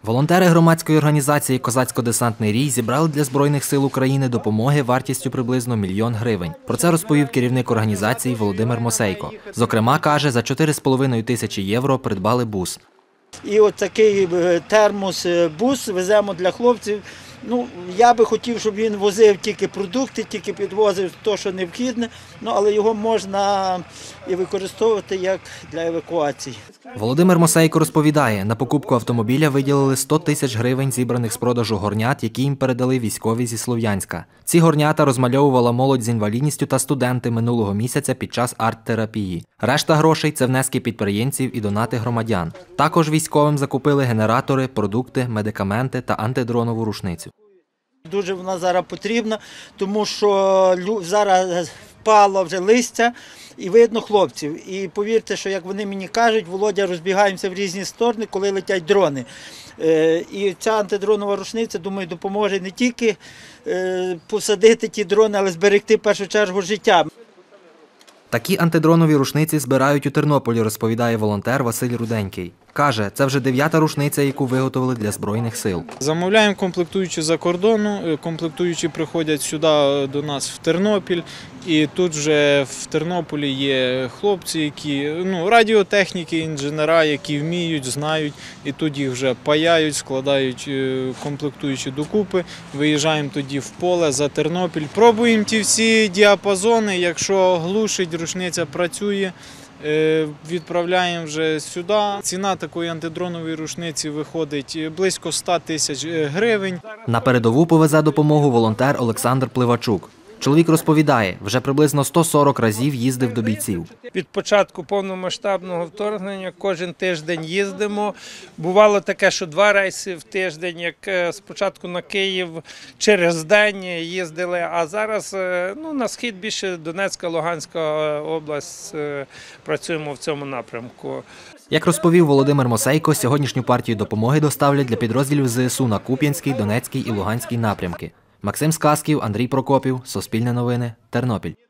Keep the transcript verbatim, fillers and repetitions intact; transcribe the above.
Волонтери громадської організації «Козацько-десантний рій» зібрали для Збройних сил України допомоги вартістю приблизно мільйон гривень. Про це розповів керівник організації Володимир Мосейко. Зокрема, каже, за чотири з половиною тисячі євро придбали бус. І от такий термос-бус веземо для хлопців. Ну, я би хотів, щоб він возив тільки продукти, тільки підвозив те, що необхідне, ну, але його можна і використовувати як для евакуації. Володимир Мосейко розповідає, на покупку автомобіля виділили сто тисяч гривень, зібраних з продажу горнят, які їм передали військові зі Слов'янська. Ці горнята розмальовувала молодь з інвалідністю та студенти минулого місяця під час арт-терапії. Решта грошей – це внески підприємців і донати громадян. Також військовим закупили генератори, продукти, медикаменти та антидронову рушницю. Дуже вона зараз потрібна, тому що зараз впало вже листя і видно хлопців. І повірте, що як вони мені кажуть, Володя, розбігаємося в різні сторони, коли летять дрони. І ця антидронова рушниця, думаю, допоможе не тільки посадити ті дрони, але зберегти в першу чергу життя. Такі антидронові рушниці збирають у Тернополі, розповідає волонтер Василь Руденький. Каже, це вже дев'ята рушниця, яку виготовили для Збройних сил. Замовляємо комплектуючі за кордону, комплектуючі приходять сюди до нас в Тернопіль. І тут вже в Тернополі є хлопці, які, ну, радіотехніки, інженера, які вміють, знають. І тут їх вже паяють, складають комплектуючі докупи. Виїжджаємо тоді в поле за Тернопіль. Пробуємо ті всі діапазони, якщо глушить, рушниця працює. Відправляємо вже сюди. Ціна такої антидронової рушниці виходить близько ста тисяч гривень. На передову повезе допомогу волонтер Олександр Пливачук. Чоловік розповідає, вже приблизно сто сорок разів їздив до бійців. Від початку повномасштабного вторгнення кожен тиждень їздимо. Бувало таке, що два рейси в тиждень, як спочатку на Київ через день їздили, а зараз ну, на схід більше Донецька, Луганська область, працюємо в цьому напрямку. Як розповів Володимир Мосейко, сьогоднішню партію допомоги доставлять для підрозділів ЗСУ на Куп'янський, Донецький і Луганський напрямки. Максим Сказків, Андрій Прокопів, Суспільне новини, Тернопіль.